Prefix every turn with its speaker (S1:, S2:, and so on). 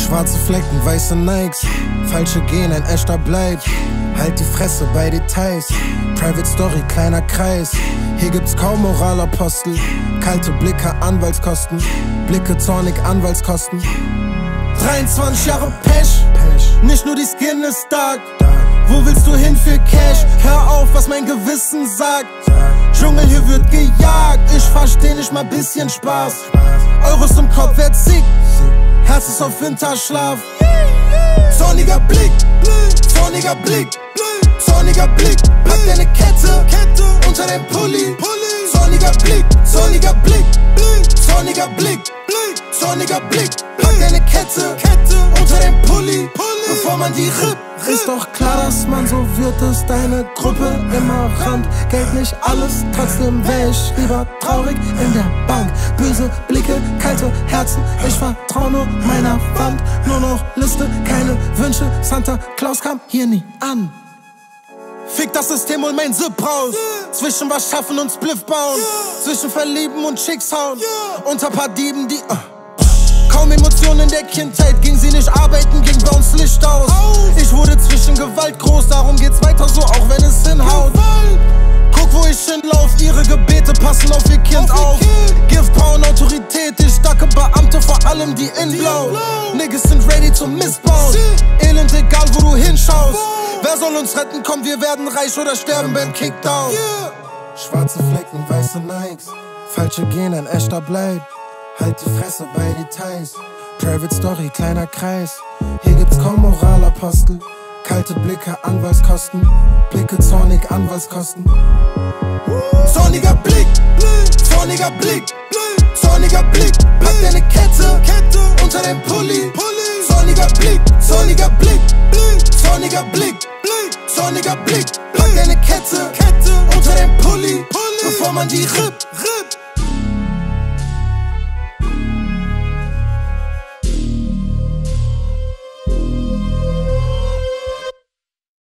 S1: Schwarze Flecken, weiße Nikes, falsche Gehen, ein echter bleibt. Halt die Fresse bei Details, Private Story, kleiner Kreis. Hier gibt's kaum Moralapostel, kalte Blicke, Anwaltskosten. Blicke zornig, Anwaltskosten. 23 Jahre Pech, nicht nur die Skin ist dark. Wo willst du hin für Cash? Hör auf, was mein Gewissen sagt. Dschungel, hier wird gejagt, ich versteh nicht mal bisschen Spaß. Euros im Kopf, wer zickt? Herz ist auf Winterschlaf. Zorniger Blick, zorniger Blick, zorniger Blick. Pack deine Kette unter dein Pulli. Zorniger Blick, zorniger Blick, zorniger Blick, zorniger Blick. Pack deine Kette unter dein Pulli, bevor man die rippt. Ist doch klar, dass man so wird, ist deine Gruppe immer Rand. Geld nicht alles, trotzdem wär ich lieber traurig in der Bank. Böse Blicke, kalte Herzen, ich vertrau nur meiner Wand. Nur noch Liste, keine Wünsche, Santa Claus kam hier nie an. Fick das System und mein Zip raus. Zwischen was schaffen und Spliff bauen. Zwischen verlieben und Chicks hauen. Unter paar Dieben, die kaum Emotionen in der Kindheit, ging sie nicht arbeiten, ging bei uns Licht aus. Ich wurde zwischen Gewalt groß, darum geht's weiter so, auch wenn es hinhaut. Guck, wo ich hinlauf, ihre Gebete passen auf ihr Kind auf. Gift, Power und Autorität, ich starke Beamte, vor allem die in Blau. Niggas sind ready zum Missbauen, Elend egal wo du hinschaust. Wer soll uns retten, komm, wir werden reich oder sterben beim Kickdown. Schwarze Flecken, weiße Nikes, falsche Gehen, ein echter bleibt. Halt die Fresse bei Details, Private Story, kleiner Kreis. Hier gibt's kaum Moralapostel, kalte Blicke, Anwaltskosten. Blicke zornig, Anwaltskosten. Zorniger Blick, zorniger Blick, zorniger Blick. Pack deine Kette unter dein Pulli. Zorniger Blick, zorniger Blick, zorniger Blick, zorniger Blick. Pack deine Kette unter dein Pulli, bevor man die rippt.